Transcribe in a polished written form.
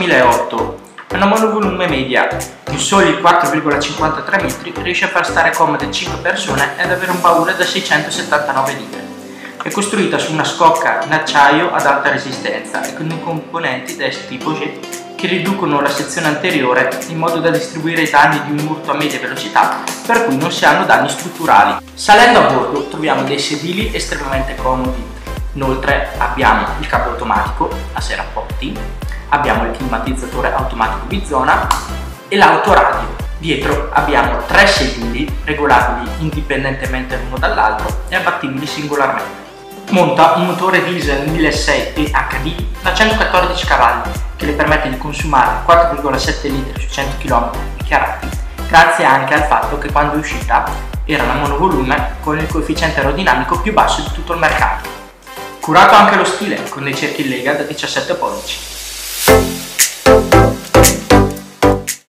2008. Una monovolume media in soli 4,53 metri riesce a far stare comode 5 persone ed avere un baule da 679 litri. È costruita su una scocca in acciaio ad alta resistenza e con componenti testi Boget che riducono la sezione anteriore in modo da distribuire i danni di un urto a media velocità, per cui non si hanno danni strutturali. Salendo a bordo troviamo dei sedili estremamente comodi. Inoltre abbiamo il capo automatico a serrappotti, abbiamo il climatizzatore automatico bizona e l'autoradio. Dietro abbiamo 3 sedili regolabili indipendentemente l'uno dall'altro e abbattibili singolarmente. Monta un motore diesel 1600 EHD da 114 cavalli che le permette di consumare 4,7 litri su 100 km dichiarati, grazie anche al fatto che quando è uscita era una monovolume con il coefficiente aerodinamico più basso di tutto il mercato. Curato anche lo stile con dei cerchi in lega da 17 pollici.